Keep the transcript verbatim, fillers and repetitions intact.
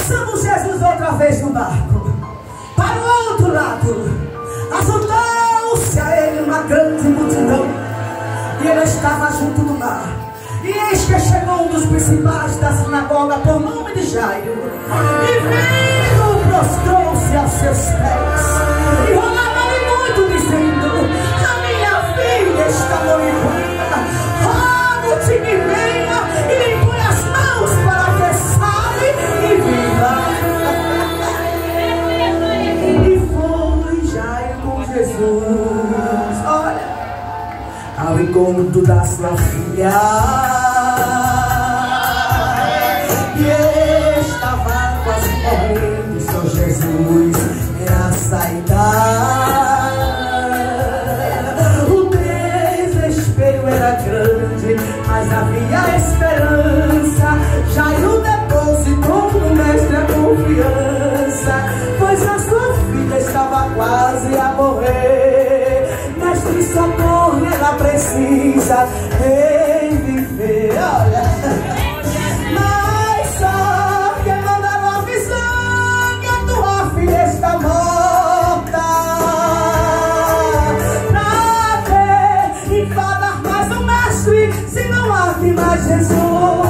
Passamos Jesus outra vez no barco, para o outro lado. Ajuntou-se a ele uma grande multidão, e ele estava junto do mar. E eis que chegou um dos principais da sinagoga, por nome de Jairo, e vindo prostrou-se aos seus pés e rogava-lhe muito, dizendo: a minha filha está moribunda, rogo-te que venha e lhe põe as mãos para que sare e viva. E foi Jairo com Jesus, olha, ao encontro da sua filha, e estava quase morrendo. Só Jesus era a saída. O desespero era grande, mas havia esperança. Jairo depositou no mestre a confiança, pois a sua filha estava quase a morrer. Mestre, socorro, ela precisa reviver. Olha, mas só que mandaram avisar que a tua filha está morta, pra ter enfadar mais o mestre, se não há mais Jesus.